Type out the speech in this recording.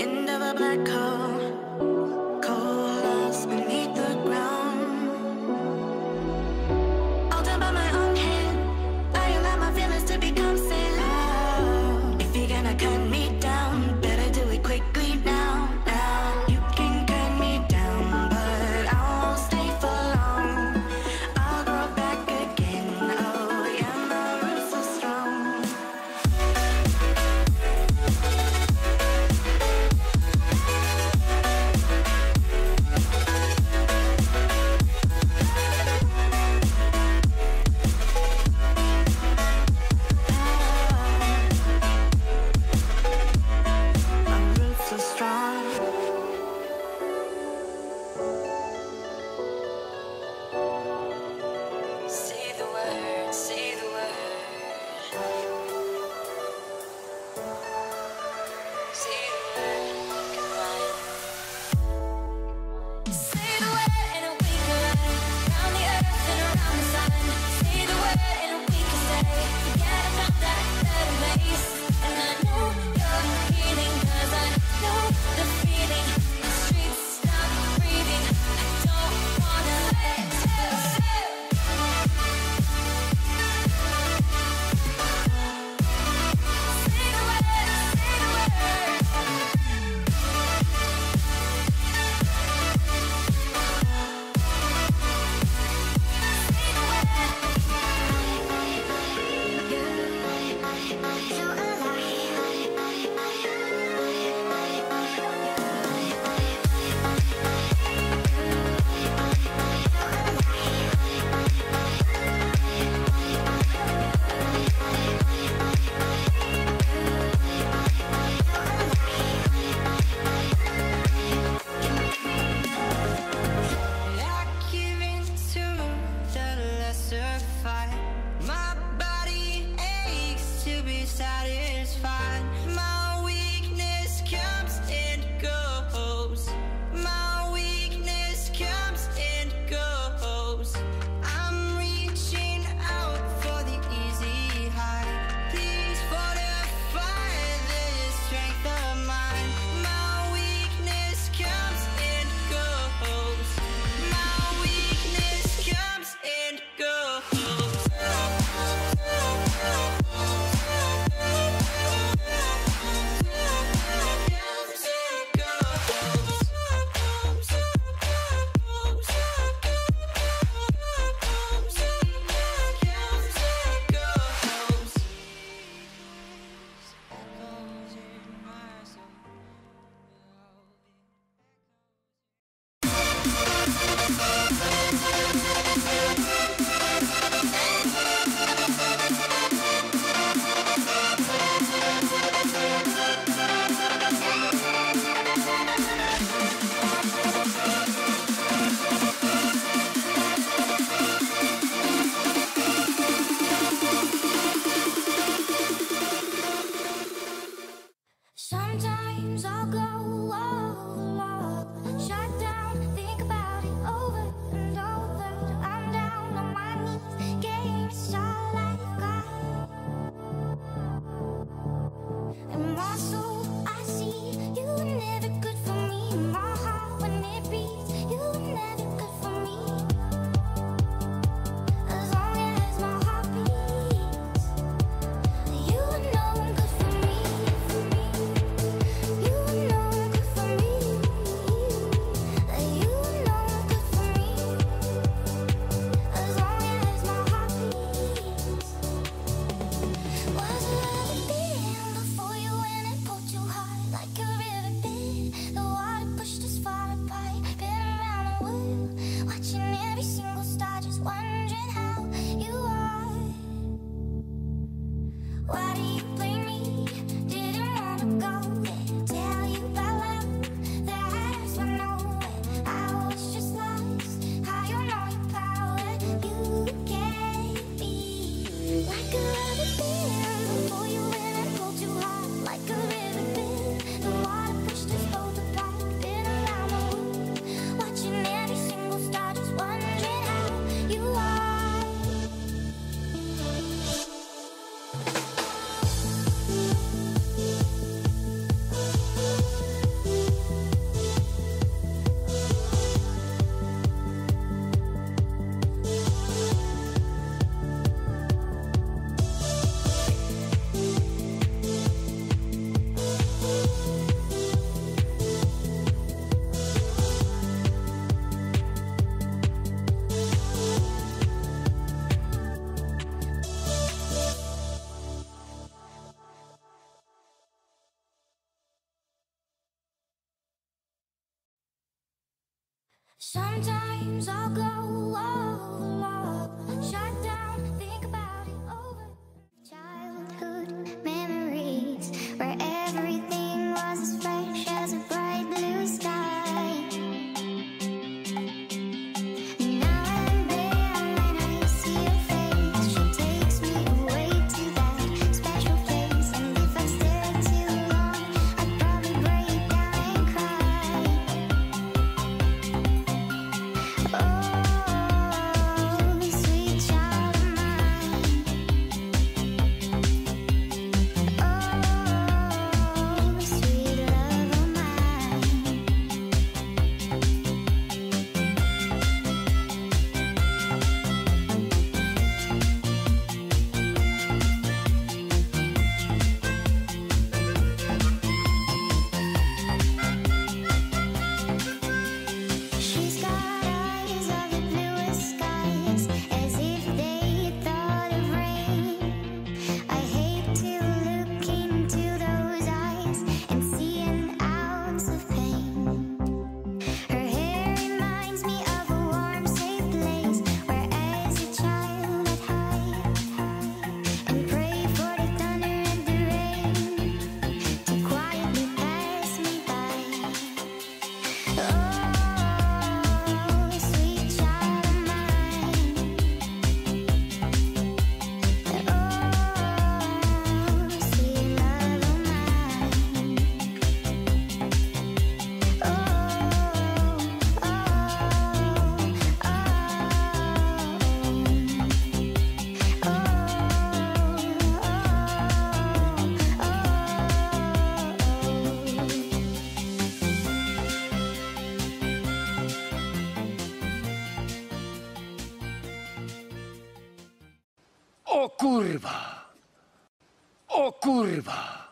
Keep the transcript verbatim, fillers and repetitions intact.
end of a black hole, cold lost beneath the ground. All done by my own hand, I allow my feelings to become silent. If you're gonna cut me down, better do it quickly now, now. You can cut me down, but I won't stay for long. I'll grow back again, oh yeah, my roots are strong. Sometimes I'll go overload, shut down, think about it over. Childhood memories where everything was as fresh as a bright blue sky. Now and then when I see your face, she takes me away to that special place. And if I stare too long, I'd probably break down and cry. Oh, sweet child of mine. Oh, sweet love of mine. She's got eyes of the bluest skies, as if they thought of rain. I hate to look into those eyes and see an ounce of pain. Her hair reminds me of a warm, safe place where as a child I'd hide and pray for the thunder and the rain to quietly pass me by. Oh, sweet child of mine. Oh, sweet love of mine. Oh, oh, oh, O curva! O curva!